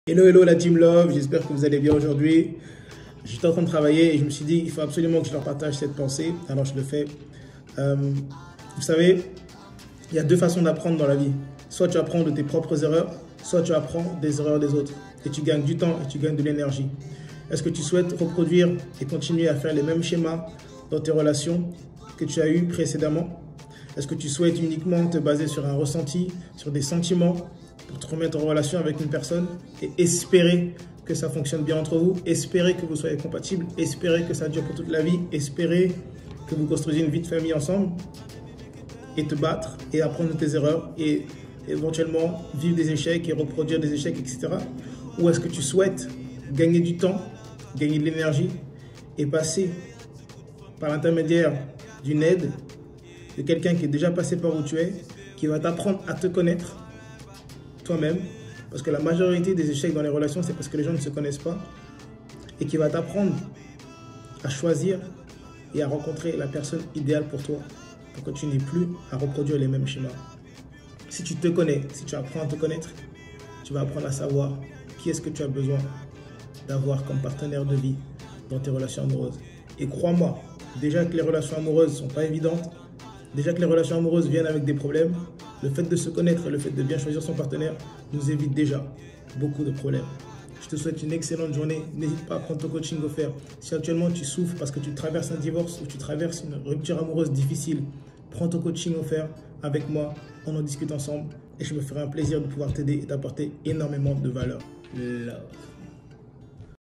Hello, hello la Team Love, j'espère que vous allez bien aujourd'hui. J'étais en train de travailler et je me suis dit, il faut absolument que je leur partage cette pensée, alors je le fais. Vous savez, il y a deux façons d'apprendre dans la vie. Soit tu apprends de tes propres erreurs, soit tu apprends des erreurs des autres. Et tu gagnes du temps et tu gagnes de l'énergie. Est-ce que tu souhaites reproduire et continuer à faire les mêmes schémas dans tes relations que tu as eues précédemment? Est-ce que tu souhaites uniquement te baser sur un ressenti, sur des sentiments pour te remettre en relation avec une personne et espérer que ça fonctionne bien entre vous, espérer que vous soyez compatibles, espérer que ça dure pour toute la vie, espérer que vous construisez une vie de famille ensemble et te battre et apprendre de tes erreurs et éventuellement vivre des échecs et reproduire des échecs, etc. Ou est-ce que tu souhaites gagner du temps, gagner de l'énergie et passer par l'intermédiaire d'une aide de quelqu'un qui est déjà passé par où tu es, qui va t'apprendre à te connaître toi-même, parce que la majorité des échecs dans les relations, c'est parce que les gens ne se connaissent pas, et qui va t'apprendre à choisir et à rencontrer la personne idéale pour toi, pour que tu n'aies plus à reproduire les mêmes schémas. Si tu te connais, si tu apprends à te connaître, tu vas apprendre à savoir qui est-ce que tu as besoin d'avoir comme partenaire de vie dans tes relations amoureuses. Et crois-moi, déjà que les relations amoureuses ne sont pas évidentes, déjà que les relations amoureuses viennent avec des problèmes, le fait de se connaître et le fait de bien choisir son partenaire nous évite déjà beaucoup de problèmes. Je te souhaite une excellente journée. N'hésite pas à prendre ton coaching offert. Si actuellement tu souffres parce que tu traverses un divorce ou tu traverses une rupture amoureuse difficile, prends ton coaching offert avec moi. On en discute ensemble et je me ferai un plaisir de pouvoir t'aider et t'apporter énormément de valeur. Love.